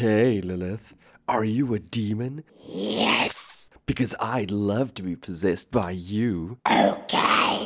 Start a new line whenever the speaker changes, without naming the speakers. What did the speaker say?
Hey, Lilith, are you a demon?
Yes.
Because I'd love to be possessed by you.
Okay.